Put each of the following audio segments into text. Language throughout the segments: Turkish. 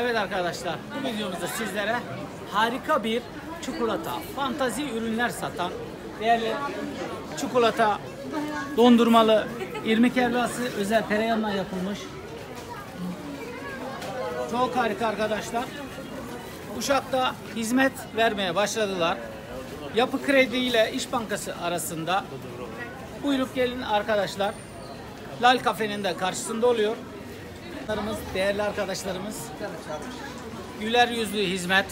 Evet arkadaşlar, bu videomuzda sizlere harika bir çikolata, fantazi ürünler satan değerli çikolata, dondurmalı, irmik helvası özel tereyağından yapılmış. Çok harika arkadaşlar. Uşak'ta hizmet vermeye başladılar. Yapı Kredi ile İş Bankası arasında. Buyurup gelin arkadaşlar. Lal Kafe'nin de karşısında oluyor. Değerli arkadaşlarımız, güler yüzlü hizmet.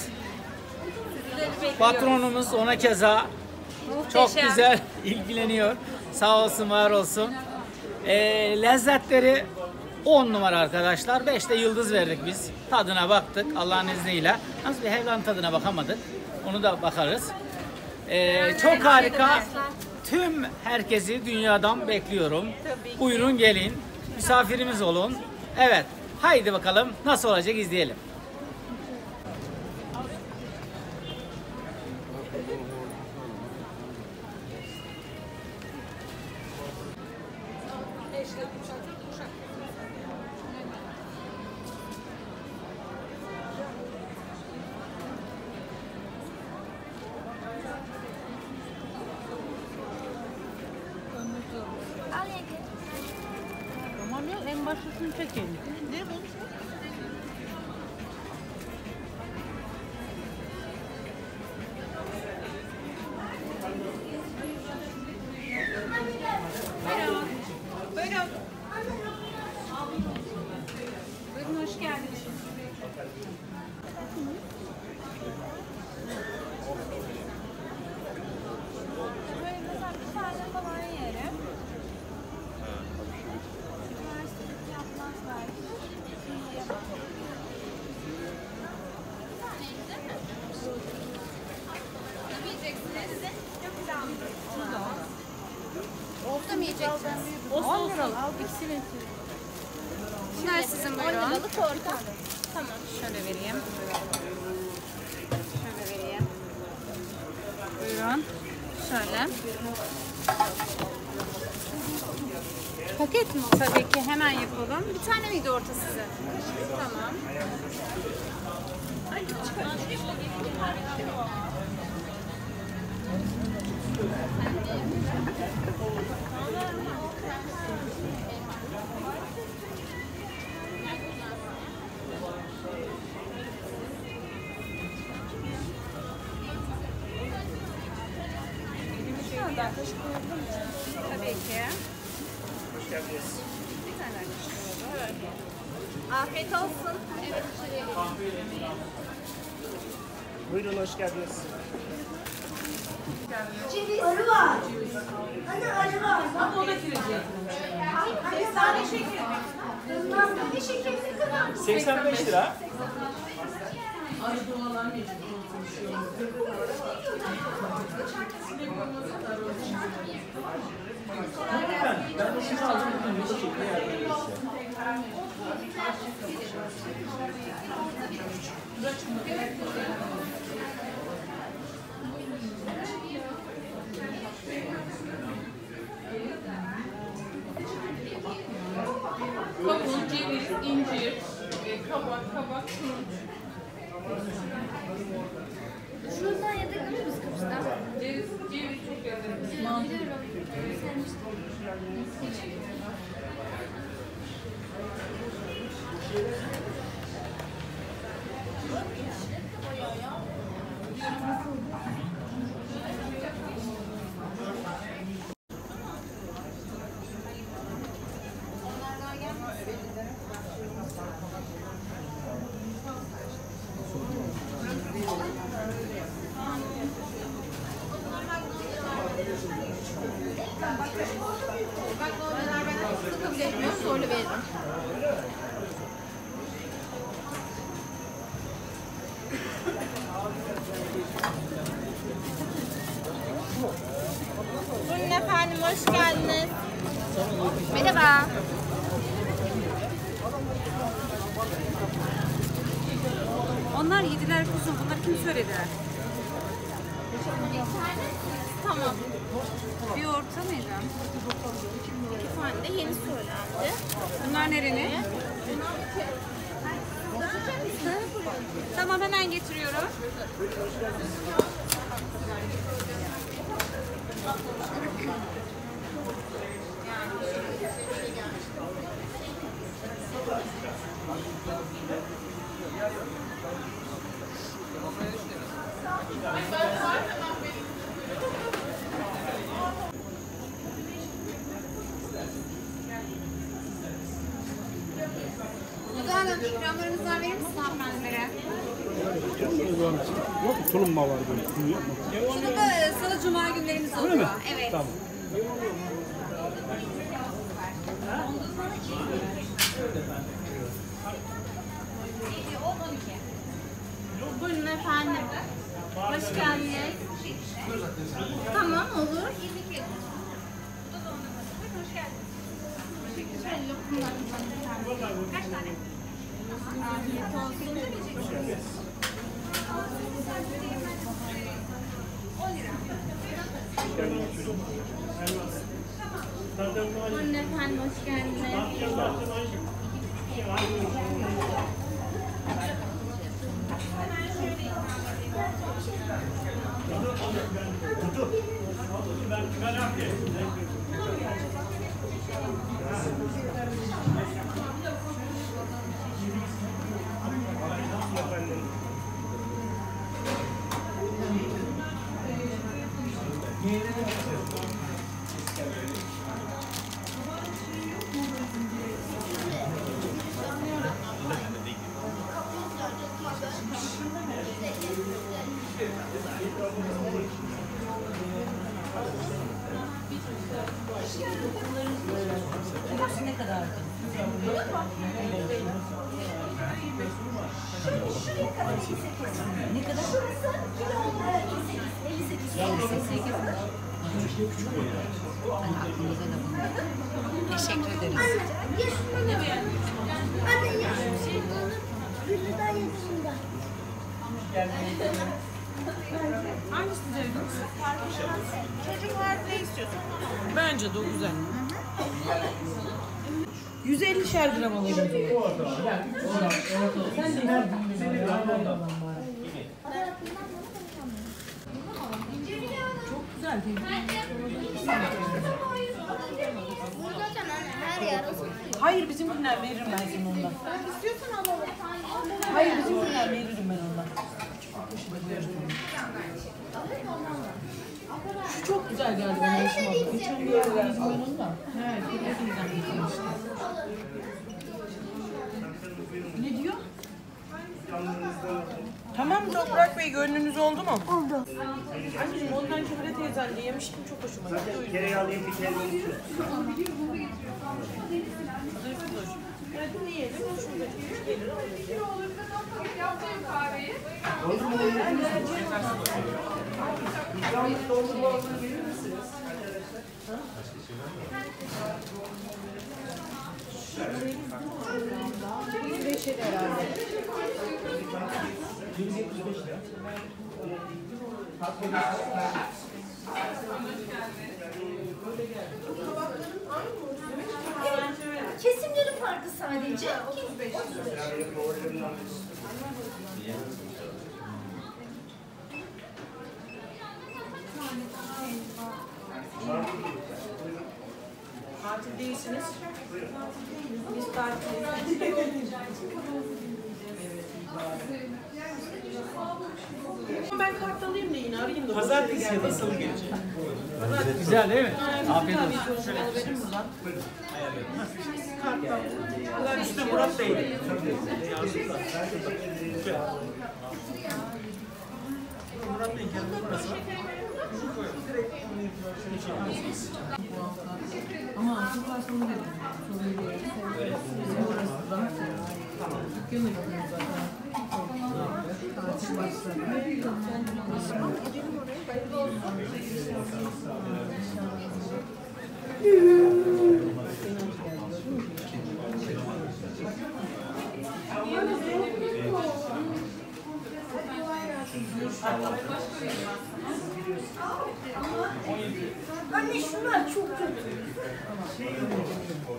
Patronumuz ona keza çok güzel ilgileniyor. Sağ olsun, var olsun. Lezzetleri 10 numara arkadaşlar. 5'te yıldız verdik biz. Tadına baktık Allah'ın izniyle. Nasıl bir helvanın tadına bakamadık. Onu da bakarız. Çok harika. Tüm herkesi dünyadan bekliyorum. Buyurun gelin. Misafirimiz olun. Evet. Haydi bakalım nasıl olacak izleyelim. Tamam ya, en başlasını çekelim. Ne bu? Buyurun. Buyurun. Buyurun, hoş geldiniz. Böyle mesela bir tane falan yerim. Üniversitedeki yapmaz belki. Ne yiyeceksiniz? Yapacağım. Olsa mı yiyeceksiniz? Olsun. Al ikisini. Bunlar sizin buyurun. 10 liralık orta. Tamam. Şöyle vereyim. Şöyle vereyim. Buyurun. Şöyle. Paket mi? Tabii ki hemen yapalım. Bir tane miydi orta size? Tamam. Tabii ki. Hoş geldiniz. Bir tane kaşık oldu. Afiyet olsun. Evet, şuraya gelin. Buyurun, hoş geldiniz. Arı var. Hani arı var. Bak o da Kestane şekeri. kestane şekeri ne kadar? 85 lira. Ben de şimdi aldım. Bu şekilde yardım edeyim Kavun, ceviz, incir, kabak, turunç. Şuradan yedeklenir miyiz kapısından? Ceviz çok lezzetli. Biliyorum. Sevmiştim. Kabul etmiyorum, zorlu veririm. Buyurun efendim, hoş geldiniz. Merhaba. Onlar yediler kuzum. Bunları kim söyledi? Tamam. Bir orta mıydı? 2 tane de yeni söylendi. Bunlar nerenin? Bunlar Güzel Hanım, ikramlarınızdan verir misin hanımefendilere? Yok tulumba var böyle. Tulum yapma. Şunu da salı cuma günlerimiz oluyor. Öyle mi? Evet. Tamam. Buyurun efendim. Hoş geldiniz. Tamam olur. Şöyle lokumlarımızdan bir tane. Kaç tane? Afiyet olsun. 10 lira. Buyurun efendim, hoş geldiniz. Ne kadar? Ne kadar? Şurası kilo 58. Teşekkür ederiz. Anne ya. Gülüden yaşında. Hangisini sevdiniz? Çocuk harfi ne istiyorsun? Bence de o güzel. 150'şer gram alayım. Sen de çok güzel değil mi? Hayır bizimkiler veririm ben sana ondan. İstiyorsan alalım. Hayır bizimkiler veririm ben ondan. Şu çok güzel geldi bana hoşuma. Geçen bir yerde verdim ben ondan. Evet, hepinizden getirmiştim. Ne diyor? Tamam Toprak Bey, gönlünüz oldu mu? Oldu. Anneciğim ondan Kübra teyzenle yemiştim, çok hoşuma gitti. Tereyağlıyım bir kere Hadi yiyelim, hoşumuza gelir. Yaptığım kahveyi. Kesimleri farklı sadece. Tatil değilsiniz. Biz tatiliz. Ben kart alayım da yine arayayım da. Pazartesi ya da salı gelecek. Güzel değil mi? Afiyet Afiyet olsun. olsun. Verin buradan. İşte Murat Bey. Murat Bey kendisi burası. Ama çok az sonra dedim. Bizim orası da. Dükkanı yapıyoruz zaten. Tatil başladı. Anne şunlar çok kötü.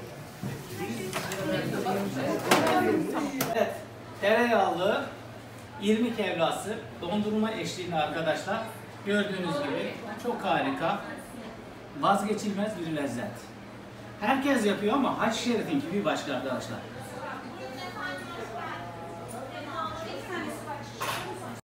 Evet, tereyağlı İrmik helvası dondurma eşliğinde arkadaşlar. Gördüğünüz gibi çok harika. Vazgeçilmez bir lezzet. Herkes yapıyor ama Haç Şerif'inki bir başka arkadaşlar.